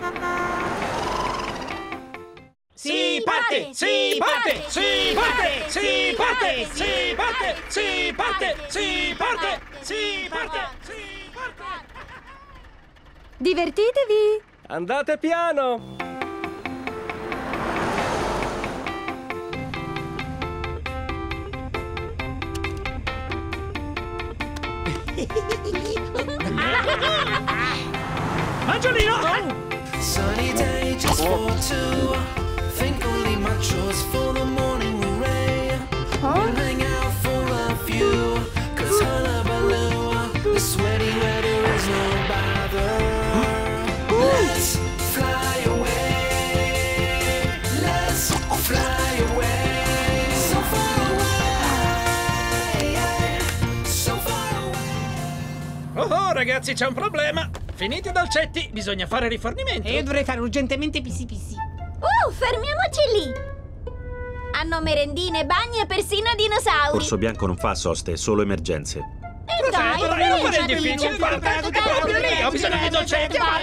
Si parte! Si parte! Si parte! Si parte! Si parte! Si parte! Si parte! Si parte! Si parte! Divertitevi! Andate piano! Angiolino! Sunny day just for two. Think I'll leave my chores for the morning array. We'll hang out for a few. Cause hullabaloo, the sweaty weather is no bother. Let's fly away. Let's fly away. So far away. So far away. Oh, ragazzi, c'è un problema. Finiti i dolcetti, bisogna fare rifornimento. E io dovrei fare urgentemente pissi. Fermiamoci lì! Hanno merendine, bagni e persino dinosauri! Corso Bianco non fa soste, solo emergenze. E dai, non fare difficile, guarda, è proprio lì, ho bisogno di dolcetti, dai!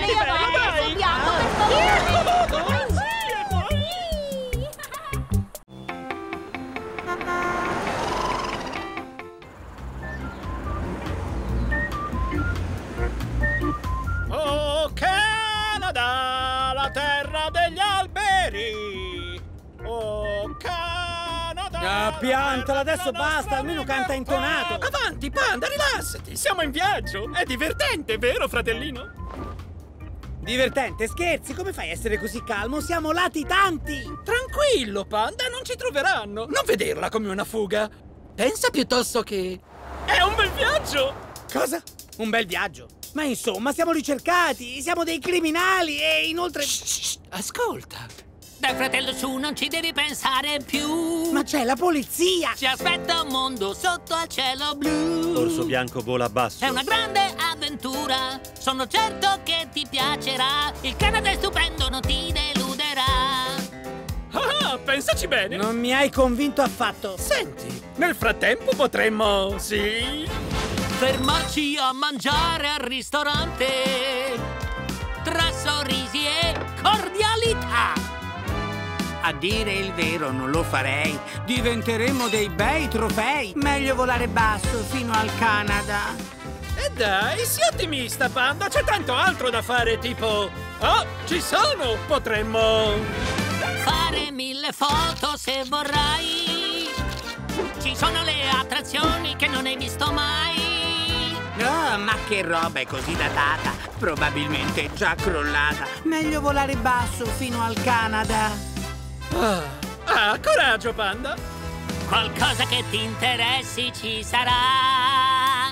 Oh, Canada, la terra degli alberi! Oh, Canada! Piantala, adesso basta, almeno canta intonato! Avanti, Panda, rilassati! Siamo in viaggio! È divertente, vero, fratellino? Divertente, scherzi, come fai a essere così calmo? Siamo latitanti! Tranquillo, Panda, non ci troveranno! Non vederla come una fuga! Pensa piuttosto che... è un bel viaggio! Cosa? Un bel viaggio? Ma insomma, siamo ricercati, siamo dei criminali e inoltre... Shh, ascolta! Dai, fratello, su, non ci devi pensare più. Ma c'è la polizia! Ci aspetta un mondo sotto al cielo blu. Corso Bianco vola basso. È una grande avventura, sono certo che ti piacerà. Il Canada è stupendo, non ti deluderà. Ah, pensaci bene! Non mi hai convinto affatto. Senti, nel frattempo potremmo... sì... fermarci a mangiare al ristorante tra sorrisi e cordialità. A dire il vero non lo farei. Diventeremo dei bei trofei. Meglio volare basso fino al Canada. E dai, sii ottimista, Panda, c'è tanto altro da fare, tipo... oh, ci sono! Potremmo... fare 1000 foto se vorrai. Ci sono le attrazioni che non hai visto mai. Oh, ma che roba è così datata. Probabilmente già crollata. Meglio volare basso fino al Canada. coraggio, Panda! Qualcosa che ti interessi ci sarà.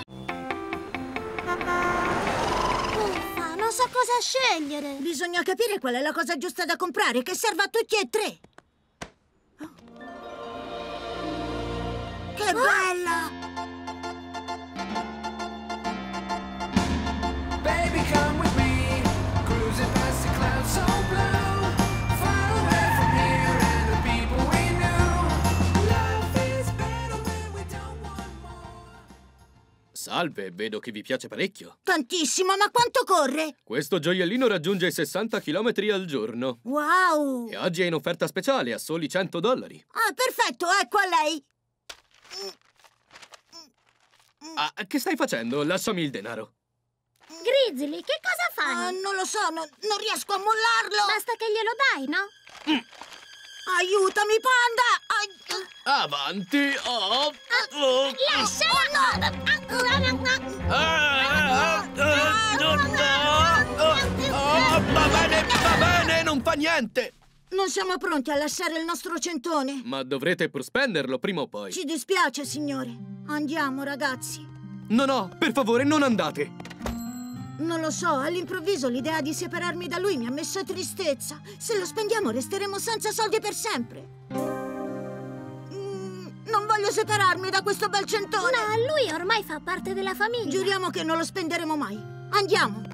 Uffa, non so cosa scegliere! Bisogna capire qual è la cosa giusta da comprare, che serva a tutti e tre! Che bella! Baby, come with me, cruising past the clouds so blue, far away from here and the people we knew. Life is better when we don't want more. Salve, vedo che vi piace parecchio. Tantissimo, ma quanto corre? Questo gioiellino raggiunge i 60 km al giorno. Wow! E oggi è in offerta speciale a soli $100. Ah, perfetto, ecco a lei! Ah, che stai facendo? Lasciami il denaro. Grizzly, che cosa fai? Non lo so, non riesco a mollarlo! Basta che glielo dai, no? Aiutami, Panda! Avanti! Va bene, non fa niente! Non siamo pronti a lasciare il nostro centone. Ma dovrete pur spenderlo prima o poi. Ci dispiace, signore. Andiamo, ragazzi. No, per favore, non andate! Non lo so, all'improvviso l'idea di separarmi da lui mi ha messo tristezza. Se lo spendiamo resteremo senza soldi per sempre. Non voglio separarmi da questo bel centone. No, lui ormai fa parte della famiglia. Giuriamo che non lo spenderemo mai. Andiamo.